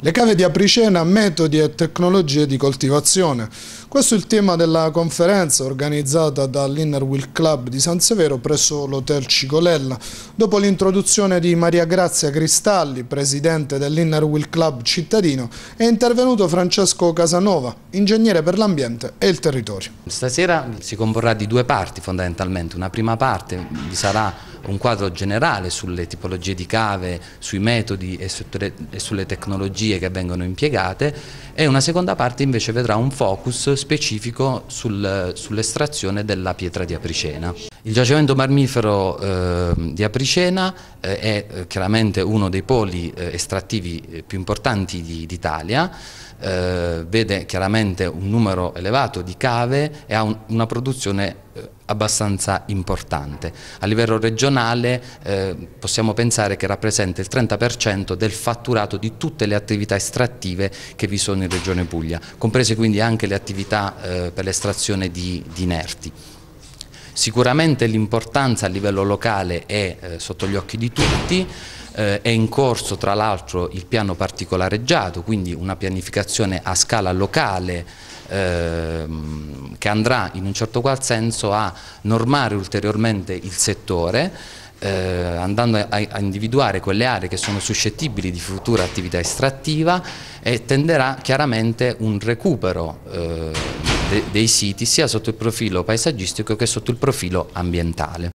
Le cave di Apricena, metodi e tecnologie di coltivazione. Questo è il tema della conferenza organizzata dall'Inner Wheel Club di San Severo presso l'Hotel Cicolella. Dopo l'introduzione di Maria Grazia Cristalli, presidente dell'Inner Wheel Club cittadino, è intervenuto Francesco Casanova, ingegnere per l'ambiente e il territorio. Stasera si comporrà di due parti fondamentalmente. Una prima parte vi sarà un quadro generale sulle tipologie di cave, sui metodi e sulle tecnologie che vengono impiegate, e una seconda parte invece vedrà un focus specifico sull'estrazione della pietra di Apricena. Il giacimento marmifero di Apricena è chiaramente uno dei poli estrattivi più importanti d'Italia. Vede chiaramente un numero elevato di cave e ha una produzione abbastanza importante. A livello regionale possiamo pensare che rappresenta il 30% del fatturato di tutte le attività estrattive che vi sono in Regione Puglia, comprese quindi anche le attività per l'estrazione di inerti. Sicuramente l'importanza a livello locale è sotto gli occhi di tutti. È in corso tra l'altro il piano particolareggiato, quindi una pianificazione a scala locale che andrà in un certo qual senso a normare ulteriormente il settore, andando a individuare quelle aree che sono suscettibili di futura attività estrattiva, e tenderà chiaramente un recupero dei siti sia sotto il profilo paesaggistico che sotto il profilo ambientale.